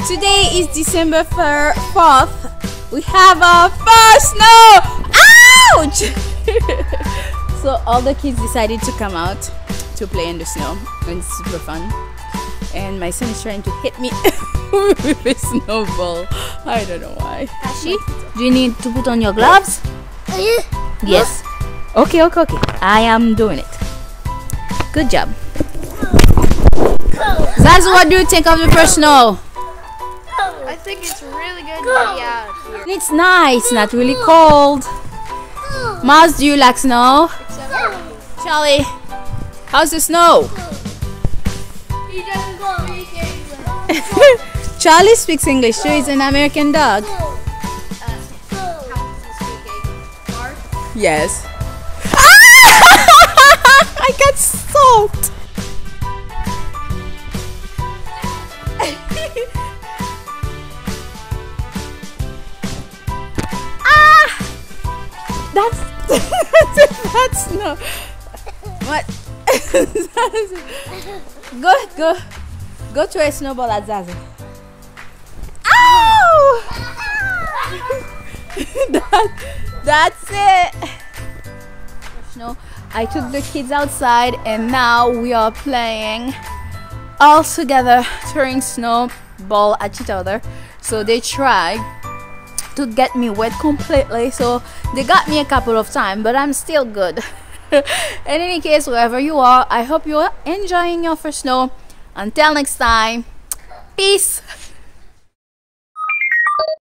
Today is December 4th. We have our first snow. Ouch! So all the kids decided to come out to play in the snow, and it's super fun. And my son is trying to hit me with a snowball. I don't know why. Tashi, do you need to put on your gloves? Yes. Okay. I am doing it. Good job. Zazu, what do you think of the first snow? I think it's really good to be out here. It's nice, not really cold. Mars, do you like snow? Charlie, how's the snow? He doesn't speak English. Charlie speaks English too. He's an American dog. Yes. I got soaked. That's no. What? Go to a snowball at Zazu. Ow! That's it. No, I took the kids outside and now we are playing all together, throwing snowball at each other. So they tried to get me wet completely, so they got me a couple of times, but I'm still good. In any case, wherever you are, I hope you are enjoying your first snow. Until next time, peace.